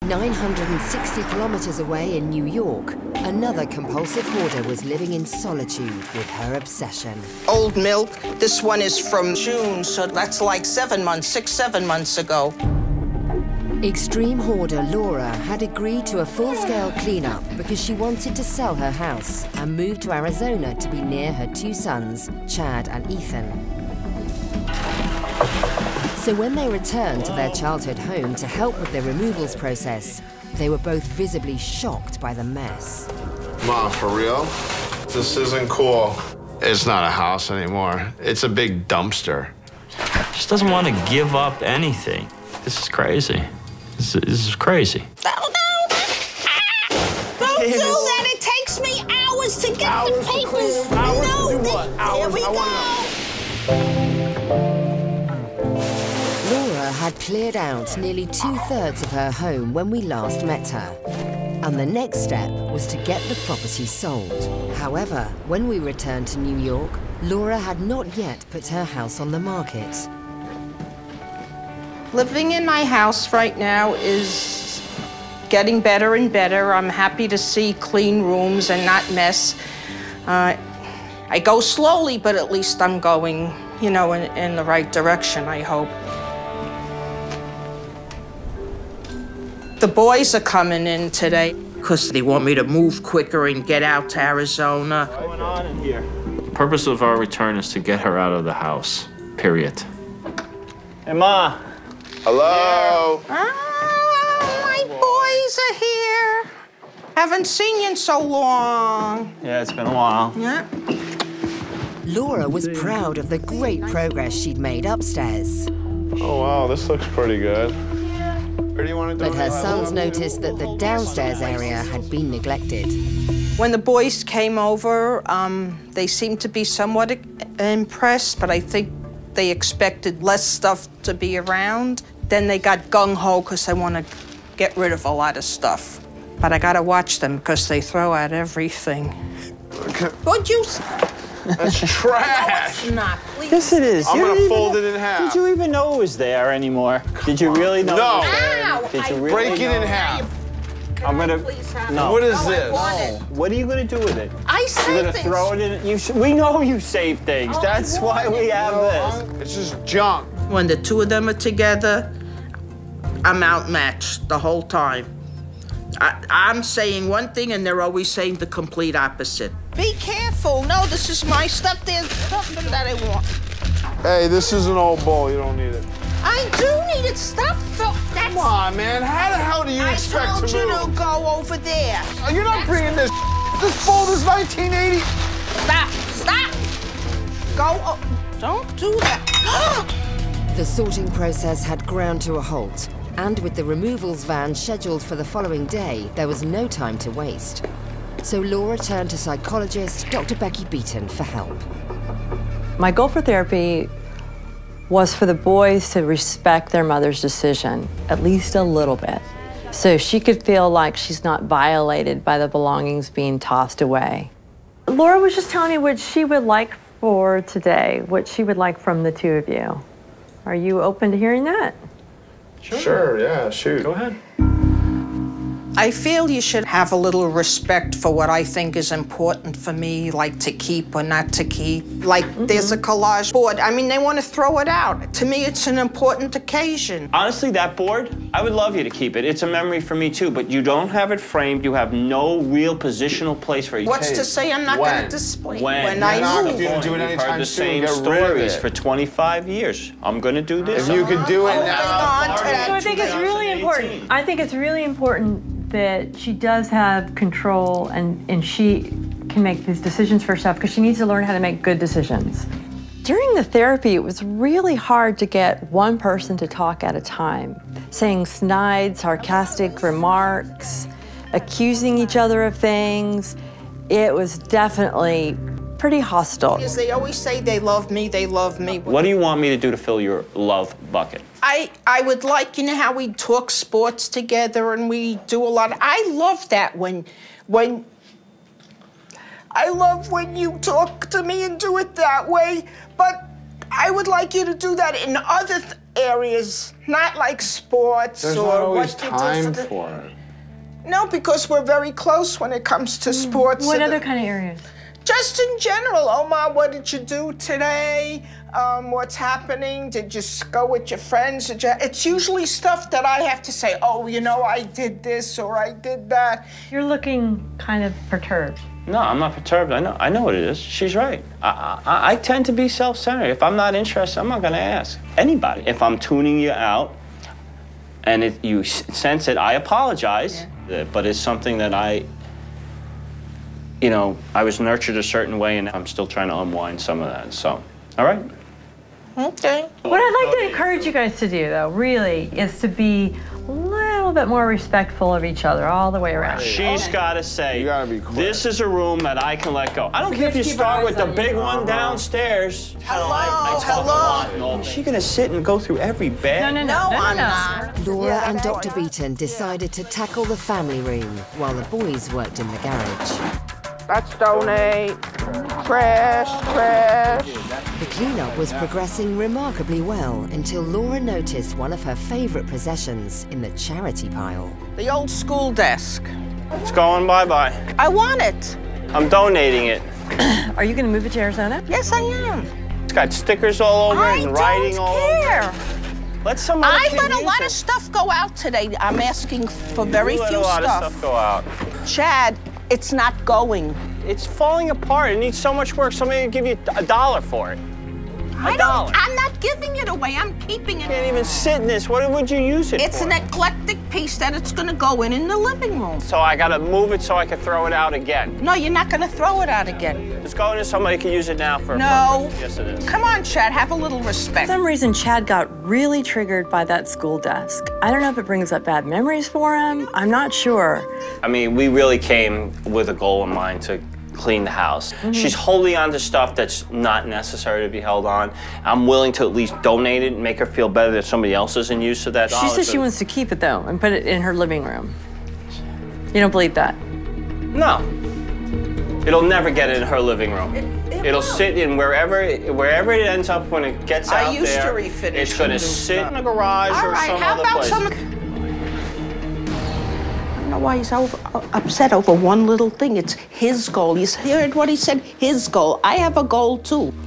960 kilometers away in New York, another compulsive hoarder was living in solitude with her obsession. Old milk. This one is from June, so that's like 7 months, 7 months ago. Extreme hoarder Laura had agreed to a full-scale cleanup because she wanted to sell her house and move to Arizona to be near her 2 sons, Chad and Ethan. So when they returned to their childhood home to help with the removals process, they were both visibly shocked by the mess. Mom, for real? This isn't cool. It's not a house anymore. It's a big dumpster. Just doesn't want to give up anything. This is crazy. This is crazy. Oh, no! Don't do that! It takes me hours to get the papers. Here we go. Laura had cleared out nearly 2/3 of her home when we last met her. And the next step was to get the property sold. However, when we returned to New York, Laura had not yet put her house on the market. Living in my house right now is getting better and better. I'm happy to see clean rooms and not mess. I go slowly, but at least I'm going, you know, in the right direction, I hope. The boys are coming in today because they want me to move quicker and get out to Arizona. What's going on in here? The purpose of our return is to get her out of the house, period. Hey, Ma. Hello? My boys are here. Haven't seen you in so long. Yeah, it's been a while. Yeah. Laura was proud of the great progress she'd made upstairs. Oh, wow, this looks pretty good. Or do you want to do But her sons noticed that the downstairs area had been neglected. When the boys came over, they seemed to be somewhat impressed, but I think they expected less stuff to be around. Then they got gung-ho because they want to get rid of a lot of stuff. But I got to watch them because they throw out everything. Would you? That's trash. No, it's not. Please. Yes, it is. I'm going to fold it in half. Did you even know it was there anymore? Did you really know No. it was there? Ow, Did you really Break it know? in half. I'm gonna. No. What is No, I this? want it. What are you gonna do with it? I You're save gonna things. throw it in. We know you save things. Oh, That's I why want we it. have this. It's just junk. When the two of them are together, I'm outmatched the whole time. I'm saying one thing and they're always saying the complete opposite. Be careful. No, this is my stuff. There's something that I want. Hey, this is an old bowl. You don't need it. I do need it. Stop. That's... Come on, man. How the hell do you expect I told to you move? to go over there. You're not bringing this. This bowl is 1980. Stop. Stop. Go. Don't do that. The sorting process had ground to a halt, and with the removals van scheduled for the following day, there was no time to waste. So Laura turned to psychologist Dr. Becky Beaton for help. My goal for therapy was for the boys to respect their mother's decision, at least a little bit, so she could feel like she's not violated by the belongings being tossed away. Laura was just telling me what she would like for today, what she would like from the two of you. Are you open to hearing that? Sure, yeah, shoot. Go ahead. I feel you should have a little respect for what I think is important for me, like to keep or not to keep. Like there's a collage board. I mean, they want to throw it out. To me, it's an important occasion. Honestly, that board, I would love you to keep it. It's a memory for me too, but you don't have it framed. You have no real positional place for it. What's to say I'm not going to display When I not move? gonna do it We've anytime heard the soon. same Get rid of stories it. for 25 years. I'm gonna do this. If you could do it Holding now. on to that. So I think it's really important. I think it's really important that she does have control and she can make these decisions for herself because she needs to learn how to make good decisions. During the therapy, it was really hard to get one person to talk at a time, saying snide, sarcastic remarks, accusing each other of things. It was definitely pretty hostile. They always say they love me, they love me. What do you want me to do to fill your love bucket? I would like, you know how we talk sports together and we do a lot. I love that when I love when you talk to me and do it that way, but I would like you to do that in other areas, not like sports There's or not always what you do time for the... for it. No, because we're very close when it comes to sports. What and other kind of areas? Just in general. Omar, what did you do today? What's happening? Did you go with your friends? It's usually stuff that I have to say, oh, you know, I did this or I did that. You're looking kind of perturbed. No, I'm not perturbed. I know what it is. She's right. I tend to be self-centered. If I'm not interested, I'm not going to ask anybody. If I'm tuning you out and you sense it, I apologize. Yeah. But it's something that I was nurtured a certain way, and I'm still trying to unwind some of that. So, all right. Okay. What I'd like to encourage you guys to do, though, really, is to be a little bit more respectful of each other all the way around. She's got to say, you gotta be quick. This is a room that I can let go. I don't care if you start with the big one downstairs. Hello, I talk a lot and all. Is she going to sit and go through every bed? No, I'm not. Laura and Dr. Beaton decided to tackle the family room while the boys worked in the garage. Let's donate. Trash, trash. The cleanup was progressing remarkably well until Laura noticed one of her favorite possessions in the charity pile. The old school desk. It's going bye-bye. I want it. I'm donating it. Are you going to move it to Arizona? Yes, I am. It's got stickers all over it and writing all over it. I don't care. Let some other I kid let a use lot it. of stuff go out today. I'm asking for very You let few a lot stuff. of stuff go out. Chad, it's not going. It's falling apart. It needs so much work. Somebody will give you $1 for it. $1. I'm not giving it away. I'm keeping it. You can't even sit in this. What would you use it It's for? an eclectic piece that it's going to go in the living room. So I got to move it so I can throw it out again. No, you're not going to throw it out again. It's going in. Somebody can use it now for a No. purpose. Yes, it is. Come on, Chad. Have a little For respect. some reason, Chad got really triggered by that school desk. I don't know if it brings up bad memories for him. I'm not sure. I mean, we really came with a goal in mind to clean the house. She's holding on to stuff that's not necessary to be held on. I'm willing to at least donate it and make her feel better that somebody else is in use of that. She says she wants to keep it, though, and put it in her living room. You don't believe that? No. It'll never get in her living room. It'll sit in wherever it ends up when it gets out there. I used to refinish It's going to some new sit stuff. in a garage All or right, some how other about place. I don't know why he's upset over one little thing. It's his goal. You heard what he said? His goal. I have a goal, too.